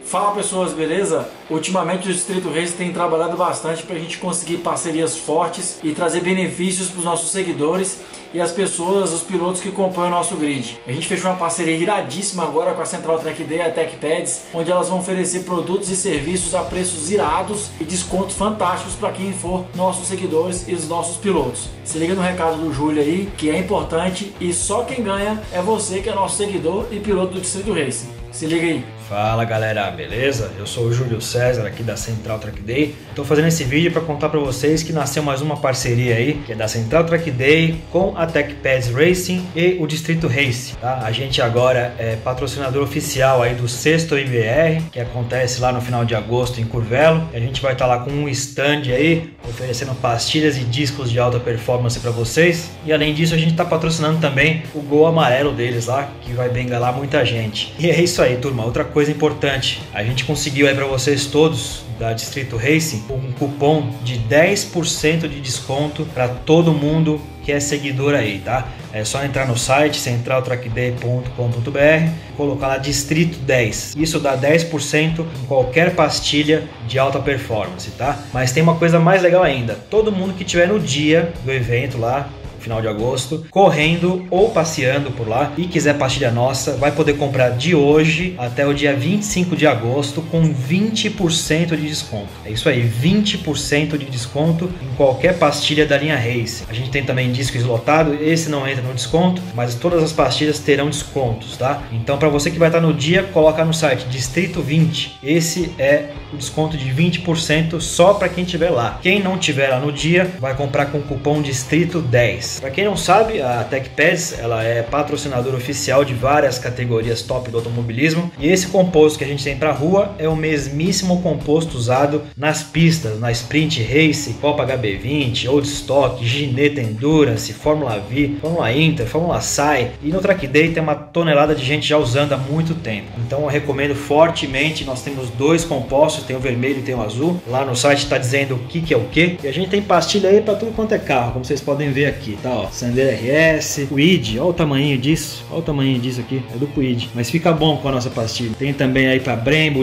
Fala pessoas, beleza? Ultimamente o Distrito Race tem trabalhado bastante para a gente conseguir parcerias fortes e trazer benefícios para os nossos seguidores e as pessoas, os pilotos que compõem o nosso grid. A gente fechou uma parceria iradíssima agora com a Central Track Day e a TechPads, onde elas vão oferecer produtos e serviços a preços irados e descontos fantásticos para quem for nossos seguidores e os nossos pilotos. Se liga no recado do Júlio aí, que é importante e só quem ganha é você que é nosso seguidor e piloto do Distrito Race. Se liga aí. Fala galera, beleza? Eu sou o Júlio César aqui da Central Track Day. Estou fazendo esse vídeo para contar para vocês que nasceu mais uma parceria aí, que é da Central Track Day com a TechPads Racing e o Distrito Race, tá? A gente agora é patrocinador oficial aí do 6º IBR, que acontece lá no final de agosto em Curvelo. A gente vai estar lá com um stand aí, oferecendo pastilhas e discos de alta performance para vocês. E além disso, a gente está patrocinando também o Gol amarelo deles lá, que vai bengalar muita gente. E é isso aí, turma. Outra coisa importante, a gente conseguiu aí para vocês todos da Distrito Racing um cupom de 10% de desconto para todo mundo que é seguidor aí, tá? É só entrar no site centraltrackday.com.br, colocar lá Distrito 10. Isso dá 10% em qualquer pastilha de alta performance, tá? Mas tem uma coisa mais legal ainda, todo mundo que estiver no dia do evento lá, final de agosto, correndo ou passeando por lá e quiser pastilha nossa, vai poder comprar de hoje até o dia 25 de agosto com 20% de desconto. É isso aí, 20% de desconto em qualquer pastilha da linha Race. A gente tem também disco eslotado, esse não entra no desconto, mas todas as pastilhas terão descontos, tá? Então para você que vai estar no dia, coloca no site Distrito 20. Esse é o desconto de 20% só para quem estiver lá. Quem não estiver lá no dia, vai comprar com o cupom Distrito 10. Para quem não sabe, a TechPads ela é patrocinadora oficial de várias categorias top do automobilismo e esse composto que a gente tem para rua é o mesmíssimo composto usado nas pistas, na Sprint Race, Copa HB20, Old Stock, Gineta Endurance, Fórmula V, Fórmula Inter, Fórmula SAI e no Track Day tem uma tonelada de gente já usando há muito tempo. Então eu recomendo fortemente, nós temos dois compostos, tem o vermelho e tem o azul. Lá no site está dizendo o que é o que e a gente tem pastilha aí para tudo quanto é carro, como vocês podem ver aqui. Tá, ó, Sandero RS, Kwid, olha o tamanho disso, olha o tamanho disso aqui, é do Kwid, mas fica bom com a nossa pastilha. Tem também aí para Brembo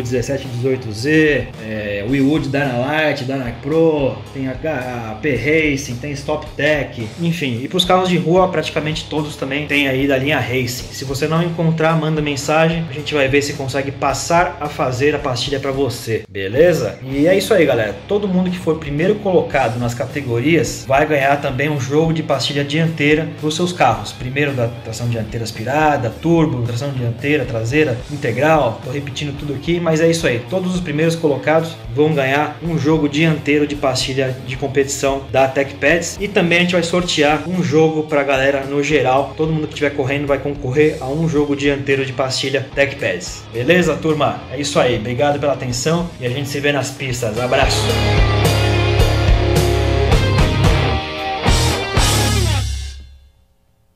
1718Z, Wewood Dynalite, Dyna Pro, tem a P Racing, tem Stop Tech, enfim, e para os carros de rua praticamente todos também tem aí da linha Racing. Se você não encontrar, manda mensagem, a gente vai ver se consegue passar a fazer a pastilha para você, beleza? E é isso aí galera, todo mundo que for primeiro colocado nas categorias vai ganhar também um jogo de pastilha dianteira para os seus carros. Primeiro da tração dianteira aspirada, turbo, tração dianteira traseira integral. Tô repetindo tudo aqui, mas é isso aí. Todos os primeiros colocados vão ganhar um jogo dianteiro de pastilha de competição da TechPads e também a gente vai sortear um jogo para a galera no geral. Todo mundo que estiver correndo vai concorrer a um jogo dianteiro de pastilha TechPads. Beleza, turma? É isso aí. Obrigado pela atenção e a gente se vê nas pistas. Abraço!